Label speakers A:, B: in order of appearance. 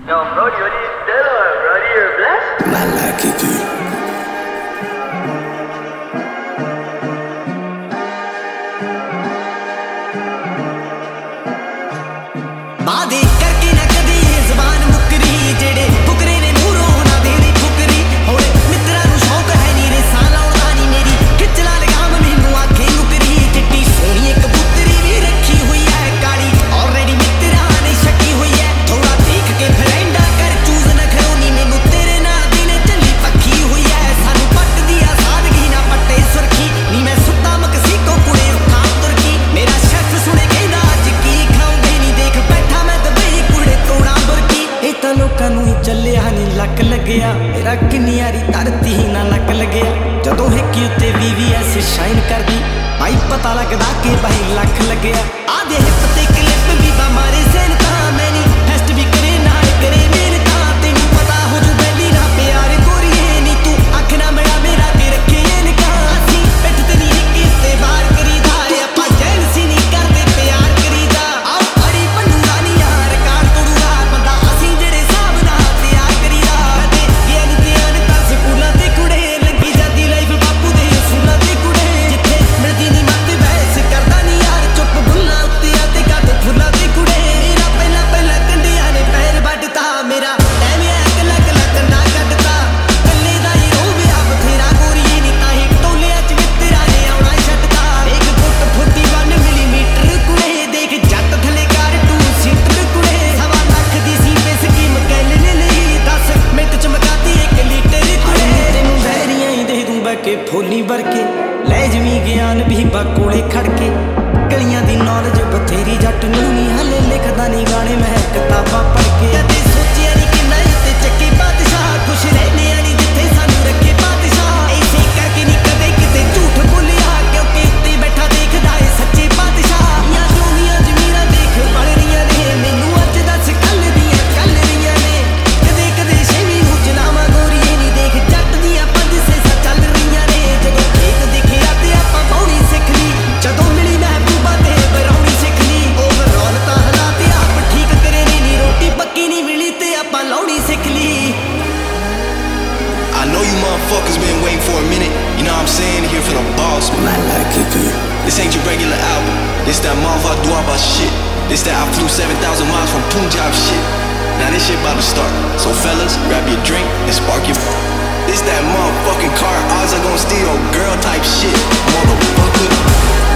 A: Yo, Brody, what are you doing, Brody? You're blessed?
B: I like it, dude.
C: बादे करके ना कदे ज़बान मुकरी जेड़े फुकरे ने मूरों ना देनी फुकरी होए मित्रा नू शौक है नी रे साला उड़ानी मेरी खिचला लगाम मैनू आखे नुकरी चिट्टी सोनी कबूतरी भी रखी हुई है काली ऑलरेडी मित्रा ने शकी हुई है थोड़ा देख के फ्रेंडा कर चूज न खरोनी मैनू तेरे ना दिन चली पक्की हुई है सानू पट दिया सादगी ना पट्टे सुरखी नी मैं सुता मकसी को कुड़े रुखा तुरकी मेरा शेफ सुने कहंदा अज की खाऊंगे नी देख बैठा मैं दबई कुड़े तोड़ा बुरकी ए तां लोकां नूं ਚੱਲਿਆ ਨੀ ਲੱਕ ਲੱਗਿਆ ਮੇਰਾ ਕਿੰਨੀ ਯਾਰੀ ਧਰਤੀ ਹੀ ਨਾ ਲੱਕ ਲੱਗਿਆ ਜਦੋਂ ਹਿੱਕੀ ਉੱਤੇ VVS ਸ਼ਾਈਨ ਕਰਦੀ ਭਾਈ ਪਤਾ ਲੱਗਦਾ ਕਿ ਭਾਈ ਲੱਖ ਲੱਗਿਆ ਆਦੇ ਹਿੱਪ ਤੇ ਕਲਿੱਪ ਵੀ ਬਾ ਮਾਰੇ ਸੈਨ ਤਾਂ ਮੈਂ ਨੀ ਫੈਸਟ ਵੀ ਕਰੇ ਨਾਲ ਕਰੇ ਮੇਰੇ ਤਾਂ ਤੈਨੂੰ ਪਤਾ ਹੋ ਜੂ ਬੈਲੀ ਨਾ ਪਿਆਰ ਗੋਰੀਏ ਨੀ ਤੂੰ ਅੱਖ ਨਾ ਮੇਰਾ ਮੇਰਾ ਕੇ ਰੱਖੇ ਇਨਕਾ ਅਸੀਂ ਪਿੱਠ ਤੇ ਨੀ ਹਿੱਕੀ ਤੇ ਵਾਰ ਕਰੀਦਾ ਆਪਾਂ ਜੈਲਸੀ ਨਹੀਂ ਕਰਦੇ ਪਿਆਰ ਕਰੀਦਾ ਆ ਅੜੀ ਪੰਨੂ ਦਾ ਨੀ ਯਾਰ ਕਾਰ ਤੋੜੂਗਾ ਬੰਦਾ ਅਸੀਂ ਜਿਹੜੇ ਹਿਸਾਬ ਨਾਲ ਤਿਆਰ ਕਰੀਦਾ ਕਦੇ ਗਿਆ ਨੀ ਧਿਆਨ ਤਾਂ ਸਕੂਲਾਂ ਤੇ ਕੁੜੇ ਲੱਗੀ ਜਾਂਦੀ ਲਾਈਫ ਬਾਪੂ ਦੇ ਅਸੂਲਾਂ ਤੇ ਕੁੜੇ ਜਿੱਥੇ ਮਿਲਦੀ ਨੀ ਮੱਤ ਬਹਿਸ ਕਰਦਾ ਨੀ ਯਾਰ ਚੁੱਪ ਬੁੱਲਾਂ ਉੱਤੇ ਆ ਤੇ ਕੱਦ ਫੁੱਲਾਂ ਤੇ ਕੁੜੇ ਮੇਰਾ ਪਹਿਲਾਂ ਕੰਡਿਆਂ ਨੇ ਪੈਰ ਵੱਢਤਾ ਮੇਰਾ ਟਾਈਮ ਐ ਕੱਲਾ ਕੱਲਾ ਕੰਡਾ ਕੱਢਤਾ ਕੱਲੇ ਦਾ ਹੀ ਰੋਵਿਆ ਬਥੇਰਾ ਗੋਰੀਏ ਨੀ ਤਾਂ ਹੀ ਟੋਲਿਆਂ ਚ ਮਿੱਤਰਾਂ ਨੇ ਆਉਣਾ ਛੱਡਤਾ ਇੱਕ ਫੁੱਟ 41 ਮਿਲੀਮੀਟਰ ਕੁੜੇ ਦੇਖ ਜੱਟ ਥੱਲੇ ਕਾਰ 2 ਸੀਟਰ ਕੁੜੇ ਸਵਾ ਲੱਖ ਦੀ ਸੀ ਬੇ ਸਕੀਮ ਕੈਲ ਲੈ ਲਈ 10 ਮਿੰਟ ਚ ਮਕਾਤੀ 1 ਲੀਟਰ ਕੁੜੇ ਤੈਨੂੰ ਬਹਿਰੀਆਂ ਹੀ ਦੇ ਦੂੰ ਬੈ ਕੇ ਫੋਲੀ ਵਰਕੇ ਲੈ ਜਵੀਂ ਗਿਆਨ ਵੀ ਬਾ ਕੋਲੇ ਖੜ ਕੇ ਗਲੀਆਂ ਦੀ ਨੌਲੇਜ ਬਥੇਰੀ ਜੱਟ ਨੂੰ ਨਹੀਂ ਹਲੇ ਲਿਖਦਾ ਨਹੀਂ ਗਾਣੇ ਮੈਂ ਕਿਤਾਬਾਂ ਪੜ੍ਹ ਕੇ ਕਦੇ ਸੋਚਿਆ ਨਹੀਂ ਕਿੰਨਾ ਉੱਤੇ ਚੱਕੇ ਬਾਦਸ਼ਾਹ ਖੁਸ਼ ਰਹਿਣੇ ਆ ਨਹੀਂ ਜਿੱਥੇ ਸਾਨੂੰ ਰੱਖੇ ਬਾਦਸ਼ਾਹ ਐਸੇ ਕਰਕੇ ਨਹੀਂ ਕਦੇ ਕਿਤੇ ਝੂਠ ਬੋਲਿਆ ਕਿਉਂਕਿ ਉੱਤੇ ਬੈਠਾ ਦੇਖਦਾ ਏ ਸੱਚੇ ਬਾਦਸ਼ਾਹ ਯਾ ਦੁਨੀਆ ਜ਼ਮੀਰਾਂ ਦੇਖ ਬਣ ਰਹੀਆਂ ਨੇ ਮੈਨੂੰ ਅੱਜ ਦੱਸ ਕੱਲ ਰਹੀਆਂ ਨੇ ਕਦੇ ਕਦੇ ਸ਼ੇਵੀ ਨੂੰ ਜਲਾਵਾਂ ਗੋਰੀਏ ਨਹੀਂ ਦੇਖ ਜੱਟ ਦੀਆਂ 5 ਸੇਸਾਂ ਚੱਲ ਰਹੀਆਂ ਨੇ ਜਦੋਂ ਖੇਤ ਦਿਖਿਆ ਤੇ ਆਪਾਂ ਬਾਉਣੀ ਸਿੱਖ ਲਈ ਜਦੋਂ ਮਿਲੀ ਮਹਿਬੂਬਾ ਤੇ ਬਰੌਣੀ ਸਿੱਖ ਲਈ ਓਵਰਆਲ ਤਾਂ ਹਾਲਾਤ ਆਪ ਠੀਕ ਕਰੇ ਨੀ ਰੋਟੀ ਪੱਕੀ ਨਹੀਂ ਮਿਲੀ ਤੇ ਆਪਾਂ ਲਾਉਣੀ ਸਿੱਖ ਲਈ
B: I know you motherfuckers been waiting for a minute. You know what I'm saying? Here for the boss. I like it, dude.
D: This ain't your regular album. This that motherfucker Duaba shit. This that I flew 7,000 miles from Punjab shit. Now this shit about to start. So fellas, grab your drink and spark your. This that motherfucking car odds are gonna steal your girl type shit, motherfucker.